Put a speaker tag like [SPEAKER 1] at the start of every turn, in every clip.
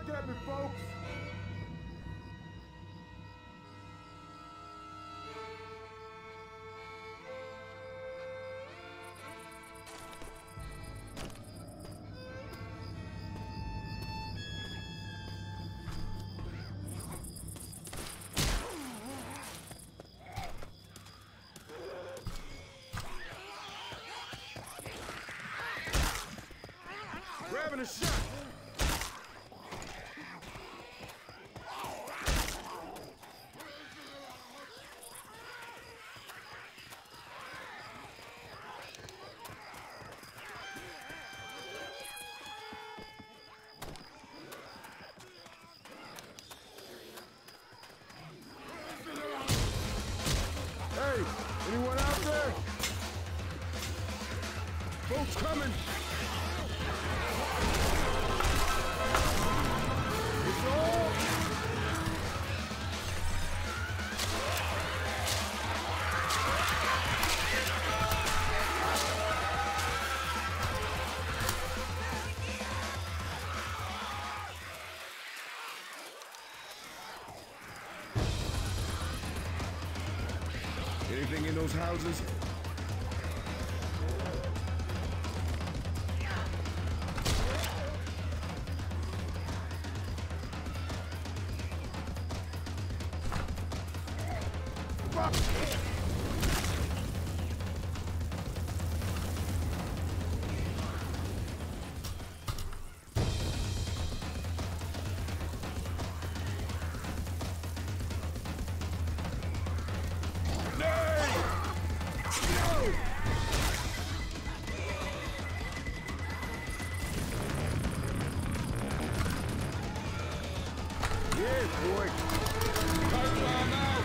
[SPEAKER 1] back at me, folks! Grabbing a shot! Hey, anyone out there? Folks coming! It's all! Anything in those houses? Yeah, boy. Pipeline out.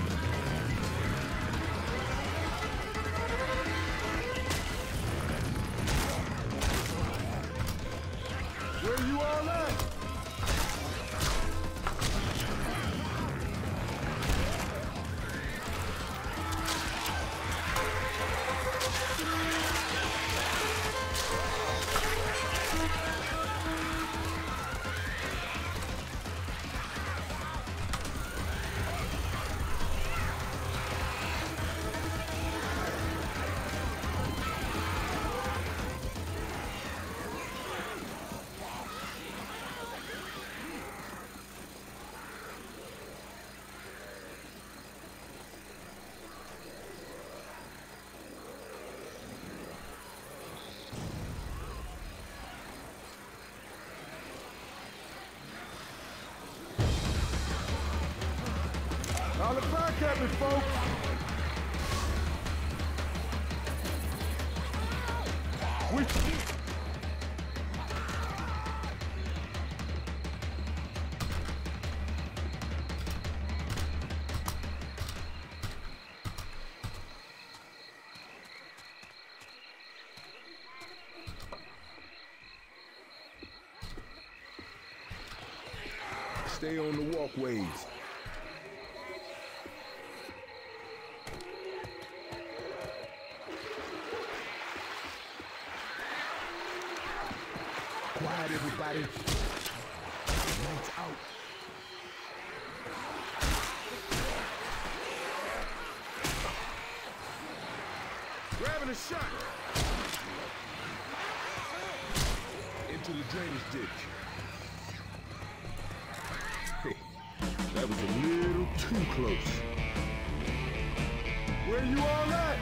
[SPEAKER 1] Where you all at? Holler back at me, folks! Stay on the walkways. Quiet, everybody. Lights out. Grabbing a shot. Into the drainage ditch. Hey, that was a little too close. Where you all at?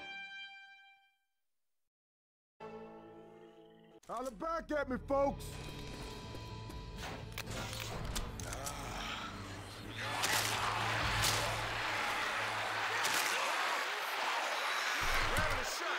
[SPEAKER 1] Holler back at me, folks! Grabbing a shot!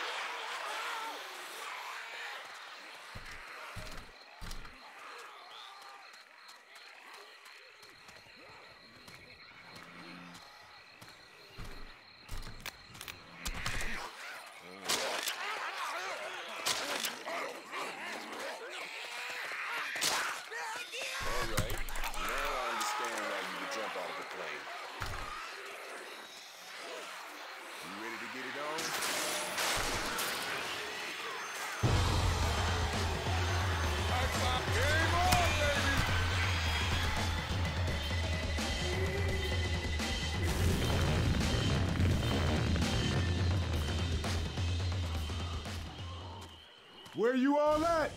[SPEAKER 1] Where you all at?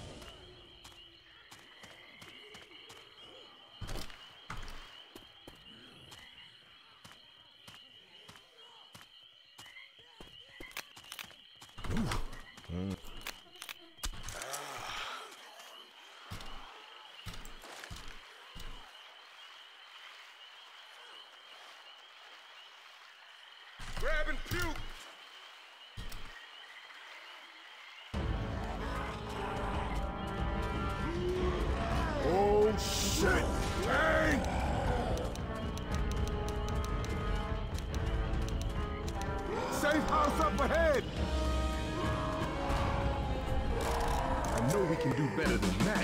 [SPEAKER 1] Grab and puke! Oh shit! Dang! Safe house up ahead! I know we can do better than that.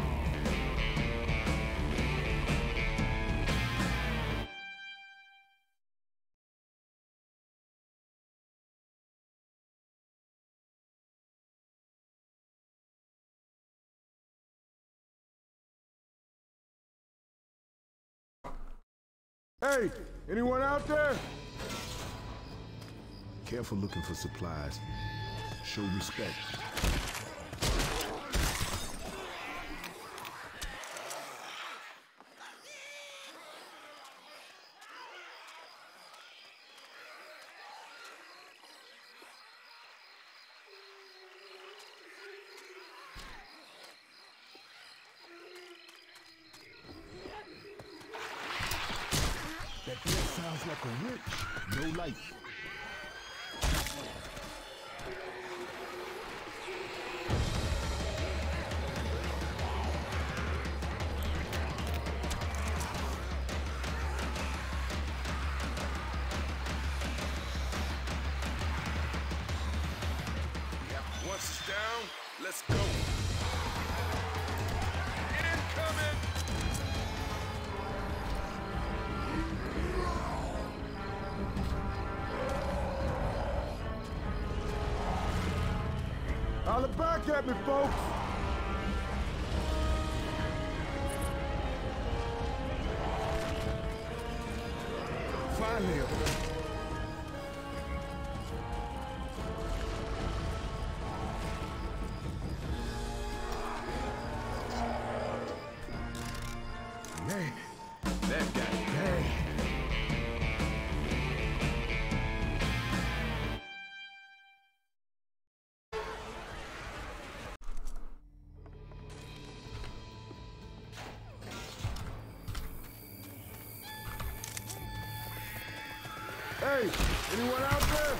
[SPEAKER 1] Hey, anyone out there? Careful looking for supplies. Show respect. That bed sounds like a witch. No light. Once it's down, let's go. Incoming! Holler back at me, folks! Finally. Man, that got bad. Hey, anyone out there?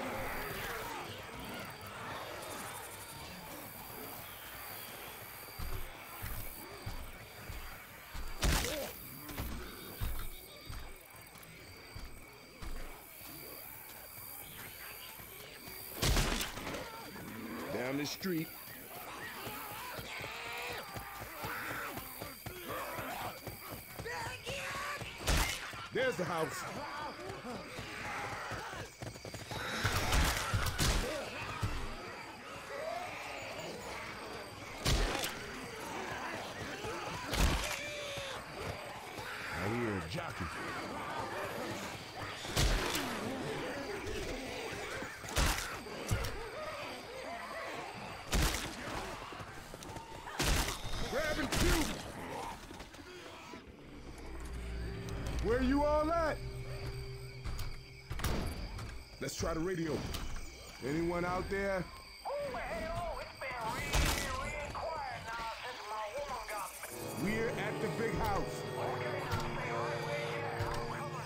[SPEAKER 1] Down the street. There's the house. I hear a jockey. Grab and shoot! Where you all at? Let's try the radio. Anyone out there?
[SPEAKER 2] Oh, hell, it's been really quiet now since my woman got me.
[SPEAKER 1] We're at the big house.
[SPEAKER 2] Okay, now stay right where you at. I'm coming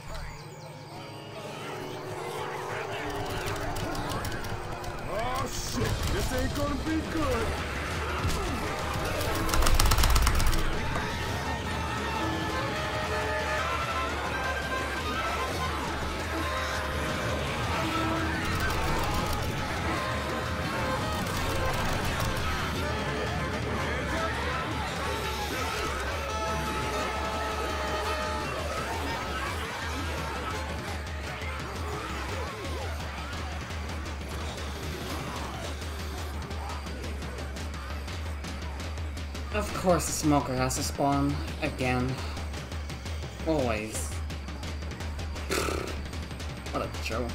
[SPEAKER 2] for you.
[SPEAKER 1] Oh shit, this ain't gonna be good.
[SPEAKER 3] Of course the smoker has to spawn again. Always. What a joke.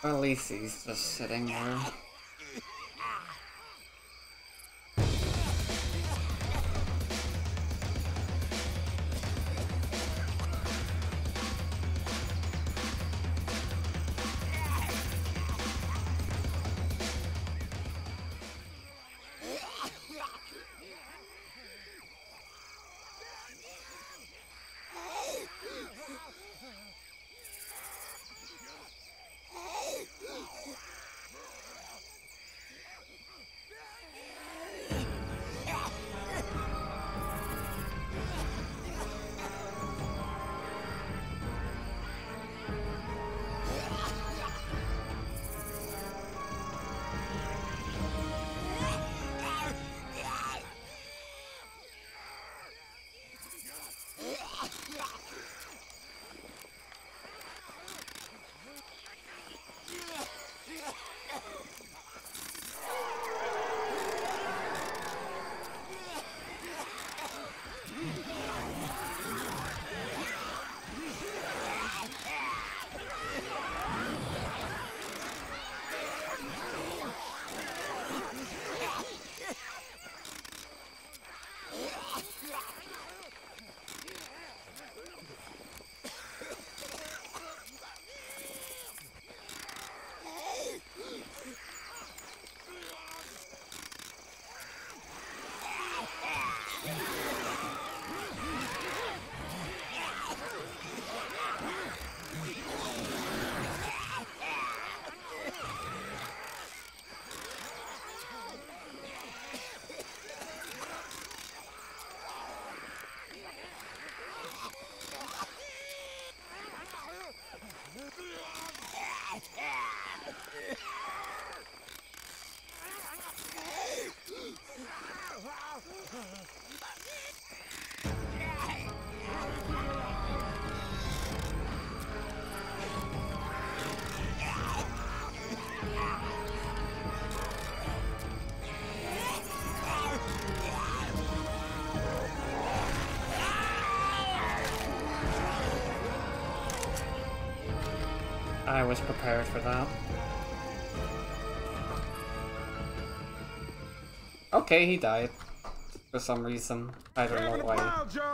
[SPEAKER 3] At least he's just sitting there. I was prepared for that. Okay, he died. For some reason. I don't know why.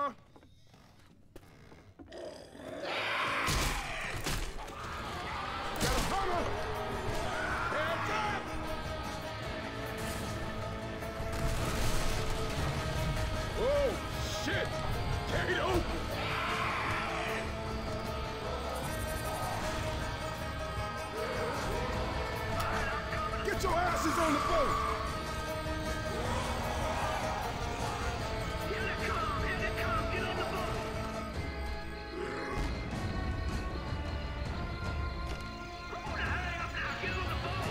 [SPEAKER 1] Oh, shit! Kato! Get your asses on the boat!
[SPEAKER 2] Here they come, get on the boat! Who the hell up now? Get on the boat!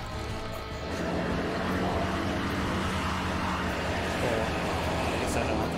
[SPEAKER 3] Cool. I guess I don't have